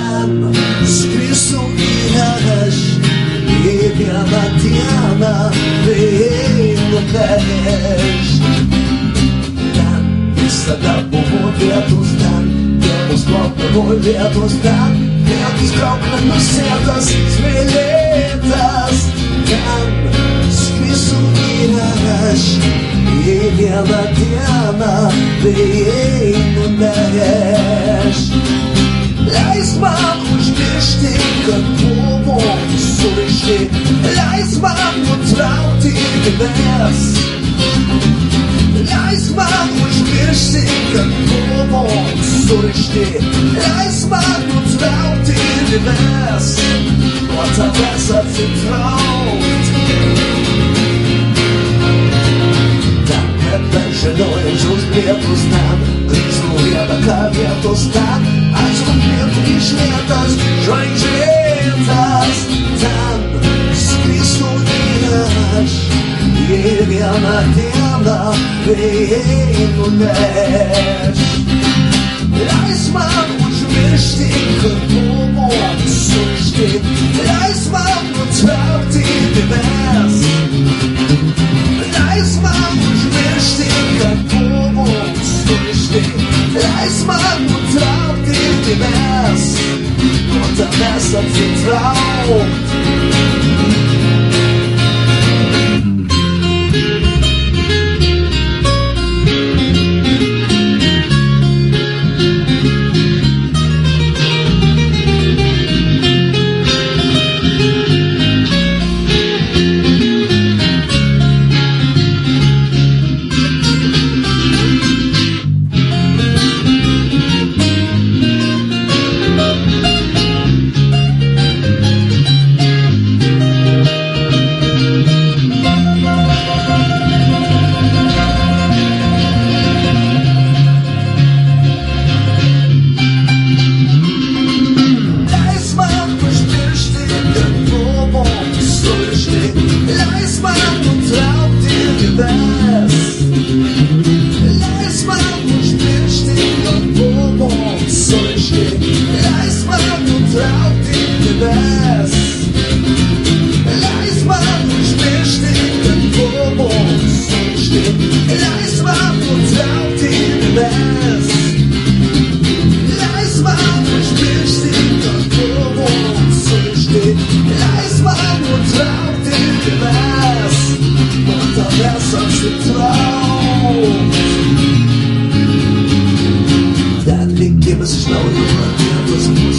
Tam skrysu įraš į vieną dieną vėjo peš. Ten visada buvo vietos, ten vietos plaukdavo vietos, ten vietos kraukle nusėtas smėlėtas. Ten skrysu įraš į vieną dieną vėjai nuneš. Leisk man užmiršti, kad buvom surišti, leisk man nutraukti gyves. Leisk man užmiršti, kad buvom surišti, leisk man nutraukti gyves. Nuo tavęs atsitraukt. Tam, kad žinojančius vietos ten, grįžtų vietą, ką vietos ten, atsumpėtų išlėtas, žvaigždėtas. Ten skristų įraš į vieną dieną vėjai nuneš. Leisk man užmiršti, kad buvom surišti, leisk man nutraukti gyves. Leisk man užmiršti, kad buvom surišti, leisk man nutraukti gyves. Nuo tavęs atsitraukt. Ten likimas iš naujo pradėtas mūsų.